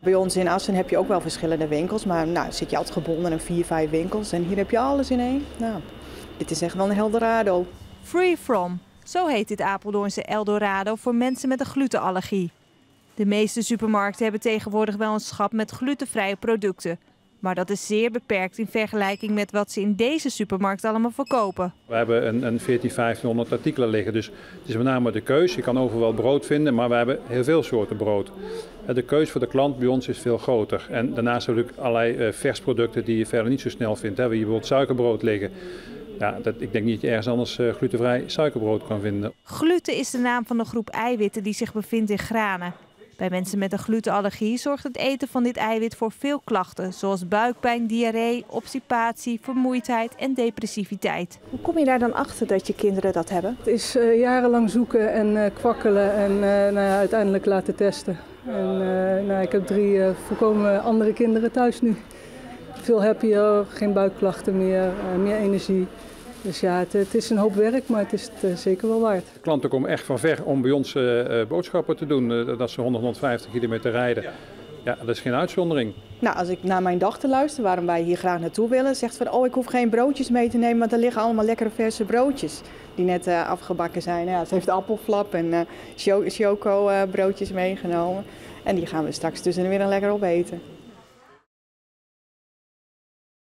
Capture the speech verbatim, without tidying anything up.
Bij ons in Assen heb je ook wel verschillende winkels, maar nou, zit je altijd gebonden aan vier, vijf winkels en hier heb je alles in één. Nou, dit is echt wel een Eldorado. Free From, zo heet dit Apeldoornse Eldorado voor mensen met een glutenallergie. De meeste supermarkten hebben tegenwoordig wel een schap met glutenvrije producten. Maar dat is zeer beperkt in vergelijking met wat ze in deze supermarkt allemaal verkopen. We hebben een, een veertien, vijftienhonderd artikelen liggen, dus het is met name de keus. Je kan overal brood vinden, maar we hebben heel veel soorten brood. De keus voor de klant bij ons is veel groter. En daarnaast hebben we ook allerlei versproducten die je verder niet zo snel vindt. We hebben hier bijvoorbeeld suikerbrood liggen. Ja, dat, ik denk niet dat je ergens anders uh, glutenvrij suikerbrood kan vinden. Gluten is de naam van de groep eiwitten die zich bevindt in granen. Bij mensen met een glutenallergie zorgt het eten van dit eiwit voor veel klachten, zoals buikpijn, diarree, obstipatie, vermoeidheid en depressiviteit. Hoe kom je daar dan achter dat je kinderen dat hebben? Het is uh, jarenlang zoeken en uh, kwakkelen en uh, nou ja, uiteindelijk laten testen. En, uh, nou, ik heb drie uh, volkomen andere kinderen thuis nu. Veel happier, geen buikklachten meer, uh, meer energie. Dus ja, het, het is een hoop werk, maar het is het uh, zeker wel waard. Klanten komen echt van ver om bij ons uh, boodschappen te doen. Uh, dat ze honderd, honderdvijftig kilometer rijden. Ja, dat is geen uitzondering. Nou, als ik naar mijn dochter luister, waarom wij hier graag naartoe willen, zegt van, oh, ik hoef geen broodjes mee te nemen, want er liggen allemaal lekkere verse broodjes die net uh, afgebakken zijn. Ja, ze heeft appelflap en uh, choco uh, broodjes meegenomen en die gaan we straks dus weer lekker opeten.